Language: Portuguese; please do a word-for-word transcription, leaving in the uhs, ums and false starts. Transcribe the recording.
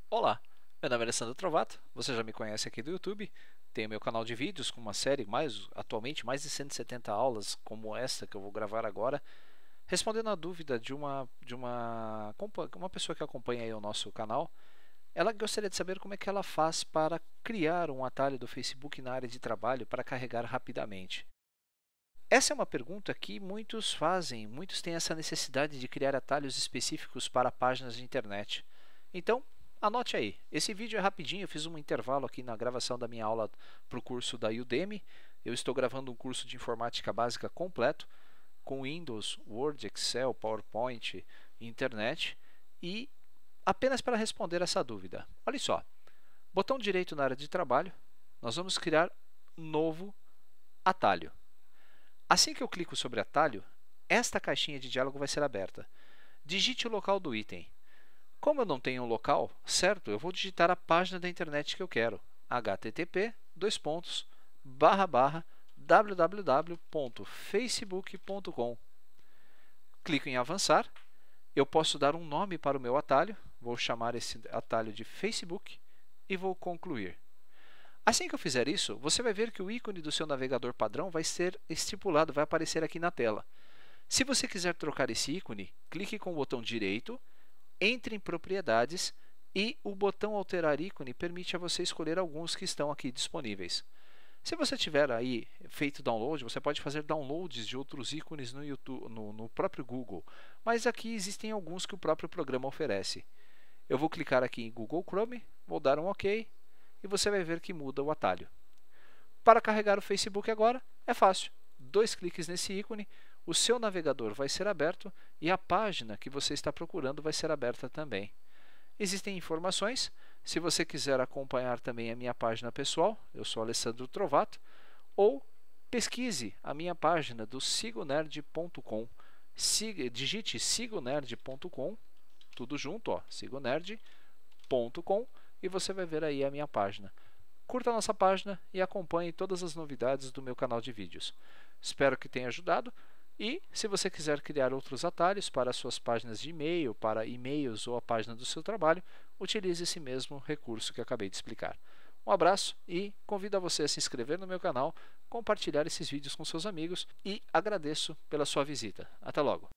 Olá, meu nome é Alessandro Trovato, você já me conhece aqui do YouTube, tenho meu canal de vídeos com uma série, mais atualmente mais de cento e setenta aulas como esta que eu vou gravar agora, respondendo a dúvida de uma, de uma, uma pessoa que acompanha aí o nosso canal. Ela gostaria de saber como é que ela faz para criar um atalho do Facebook na área de trabalho para carregar rapidamente. Essa é uma pergunta que muitos fazem, muitos têm essa necessidade de criar atalhos específicos para páginas de internet. Então, anote aí, esse vídeo é rapidinho, eu fiz um intervalo aqui na gravação da minha aula para o curso da Udemy. Eu estou gravando um curso de informática básica completo, com Windows, Word, Excel, PowerPoint, internet, e apenas para responder essa dúvida. Olha só, botão direito na área de trabalho, nós vamos criar um novo atalho. Assim que eu clico sobre atalho, esta caixinha de diálogo vai ser aberta. Digite o local do item. Como eu não tenho um local certo, eu vou digitar a página da internet que eu quero. h t t p dois pontos barra barra w w w ponto facebook ponto com. Clico em avançar. Eu posso dar um nome para o meu atalho. Vou chamar esse atalho de Facebook e vou concluir. Assim que eu fizer isso, você vai ver que o ícone do seu navegador padrão vai ser estipulado, vai aparecer aqui na tela. Se você quiser trocar esse ícone, clique com o botão direito, entre em propriedades e o botão alterar ícone permite a você escolher alguns que estão aqui disponíveis. Se você tiver aí feito download, você pode fazer downloads de outros ícones no, YouTube, no, no próprio Google, mas aqui existem alguns que o próprio programa oferece. Eu vou clicar aqui em Google Chrome, vou dar um OK e você vai ver que muda o atalho. Para carregar o Facebook agora, é fácil. Dois cliques nesse ícone, o seu navegador vai ser aberto e a página que você está procurando vai ser aberta também. Existem informações, se você quiser acompanhar também a minha página pessoal, eu sou Alessandro Trovato, ou pesquise a minha página do sigonerd ponto com. Digite sigonerd ponto com, tudo junto, ó, sigonerd ponto com, e você vai ver aí a minha página. Curta a nossa página e acompanhe todas as novidades do meu canal de vídeos. Espero que tenha ajudado e se você quiser criar outros atalhos para suas páginas de e-mail, para e-mails ou a página do seu trabalho, utilize esse mesmo recurso que acabei de explicar. Um abraço e convido a você a se inscrever no meu canal, compartilhar esses vídeos com seus amigos e agradeço pela sua visita. Até logo!